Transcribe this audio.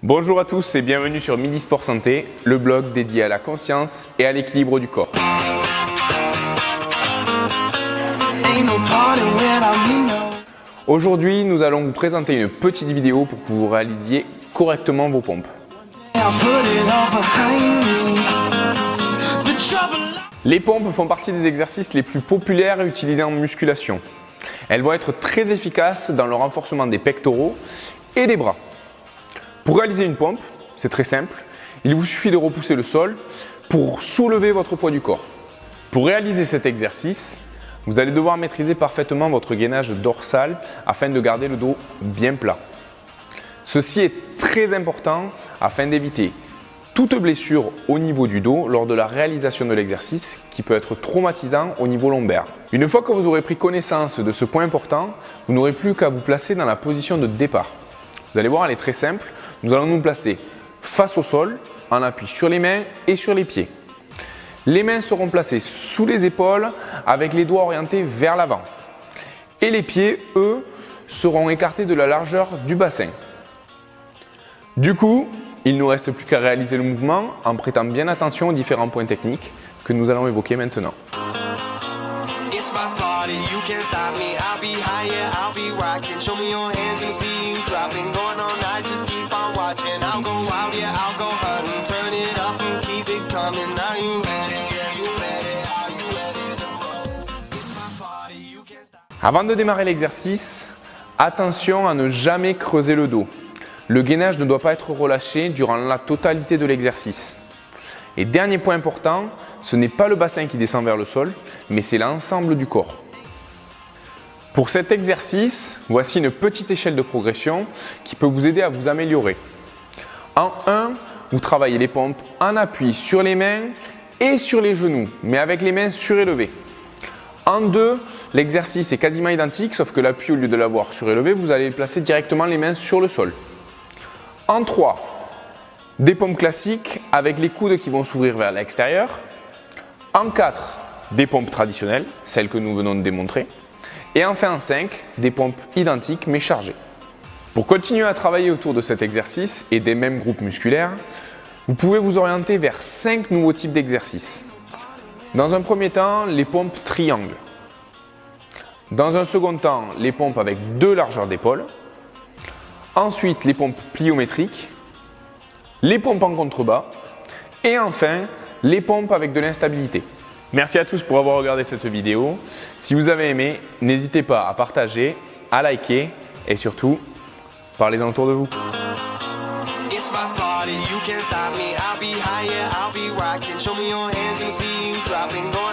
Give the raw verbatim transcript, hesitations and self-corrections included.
Bonjour à tous et bienvenue sur Midi Sport Santé, le blog dédié à la conscience et à l'équilibre du corps. Aujourd'hui, nous allons vous présenter une petite vidéo pour que vous réalisiez correctement vos pompes. Les pompes font partie des exercices les plus populaires utilisés en musculation. Elles vont être très efficaces dans le renforcement des pectoraux et des bras. Pour réaliser une pompe, c'est très simple, il vous suffit de repousser le sol pour soulever votre poids du corps. Pour réaliser cet exercice, vous allez devoir maîtriser parfaitement votre gainage dorsal afin de garder le dos bien plat. Ceci est très important afin d'éviter toute blessure au niveau du dos lors de la réalisation de l'exercice qui peut être traumatisant au niveau lombaire. Une fois que vous aurez pris connaissance de ce point important, vous n'aurez plus qu'à vous placer dans la position de départ. Vous allez voir, elle est très simple. Nous allons nous placer face au sol, en appui sur les mains et sur les pieds. Les mains seront placées sous les épaules avec les doigts orientés vers l'avant. Et les pieds, eux, seront écartés de la largeur du bassin. Du coup, il ne nous reste plus qu'à réaliser le mouvement en prêtant bien attention aux différents points techniques que nous allons évoquer maintenant. Avant de démarrer l'exercice, attention à ne jamais creuser le dos. Le gainage ne doit pas être relâché durant la totalité de l'exercice. Et dernier point important, ce n'est pas le bassin qui descend vers le sol, mais c'est l'ensemble du corps. Pour cet exercice, voici une petite échelle de progression qui peut vous aider à vous améliorer. En un, vous travaillez les pompes en appui sur les mains et sur les genoux, mais avec les mains surélevées. En deux, l'exercice est quasiment identique, sauf que l'appui, au lieu de l'avoir surélevé, vous allez placer directement les mains sur le sol. En trois, des pompes classiques avec les coudes qui vont s'ouvrir vers l'extérieur. En quatre, des pompes traditionnelles, celles que nous venons de démontrer. Et enfin en cinq, des pompes identiques mais chargées. Pour continuer à travailler autour de cet exercice et des mêmes groupes musculaires, vous pouvez vous orienter vers cinq nouveaux types d'exercices. Dans un premier temps, les pompes triangles. Dans un second temps, les pompes avec deux largeurs d'épaule. Ensuite, les pompes pliométriques. Les pompes en contrebas. Et enfin, les pompes avec de l'instabilité. Merci à tous pour avoir regardé cette vidéo. Si vous avez aimé, n'hésitez pas à partager, à liker et surtout, parlez-en autour de vous. You can't stop me, I'll be higher, I'll be rocking. Show me your hands and see you dropping.